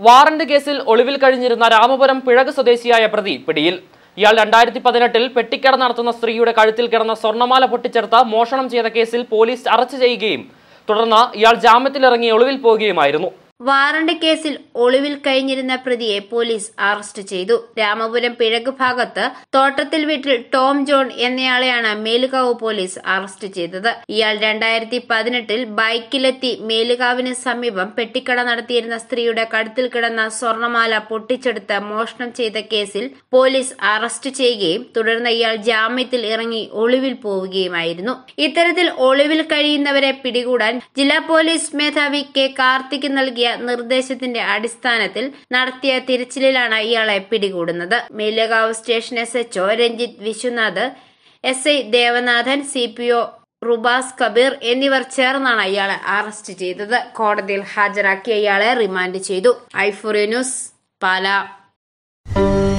Warrant കേസിൽ ഒളിവിൽ കഴിഞ്ഞിരുന്ന രാമപുരം പിഴക് സ്വദേശിയായ പ്രതി പിടിയിൽ. ഇയാൾ 2018 പെട്ടിക്കട നടത്തുന്ന സ്ത്രീയുടെ കഴുത്തിൽ കിടന്ന സ്വർണ്ണമാല പൊട്ടിച്ചെടുത്ത് മോഷണം ചെയ്ത കേസിൽ പോലീസ് അറസ്റ്റ് ചെയ്യുകയും തുടർന്ന് ഇയാൾ ജാമ്യത്തിലിറങ്ങി ഒളിവിൽ പോകുകയുമായിരുന്നു. വാറന്റ് കേസിൽ ഒളിവിൽ കഴിഞ്ഞിരുന്ന പ്രതിയെ പോലീസ് അറസ്റ്റ് ചെയ്തു. രാമപുരം പിഴക് ഭാഗത്ത് തോട്ടത്തിൽ വീട്ടിൽ ടോം ജോൺ എന്നയാളെയാണ് മേലുകാവ് പോലീസ് അറസ്റ്റ് ചെയ്തത്. ഇയാൾ 2018 ബൈക്കിലെത്തി മേലുകാവിന് സമീപം പെട്ടിക്കട നടത്തിയിരുന്ന സ്ത്രീയുടെ കഴുത്തിൽ കിടന്ന സ്വർണ്ണമാല പൊട്ടിച്ചെടുത്ത് മോഷണം ചെയ്ത കേസിൽ പോലീസ് അറസ്റ്റ് ചെയ്യുകയും തുടർന്ന് ഇയാൾ ജാമ്യത്തിൽ ഇറങ്ങി ഒളിവിൽ പോവുകയുമായിരുന്നു. ഇത്തരത്തിൽ ഒളിവിൽ കഴിയുന്നവരെ പിടികൂടാൻ ജില്ലാ പോലീസ് മേധാവി കെ കാർത്തിക് നൽകിയ നിർദ്ദേശത്തിന്റെ അടിസ്ഥാനത്തിൽ നടത്തിയ തിരച്ചിലിലാണ് ഇയാളെ പിടികൂടുന്നത്. Melukavu station SHO Ranjith Viswanath, SI Devanathan, CPO Rubas Kabeer എന്നിവർ ചേർന്നാണ് ഇയാളെ അറസ്റ്റ് ചെയ്തത്. കോടതിയിൽ ഹാജരാക്കിയ ഇയാളെ റിമാൻഡ് ചെയ്തു. i4 news, Pala.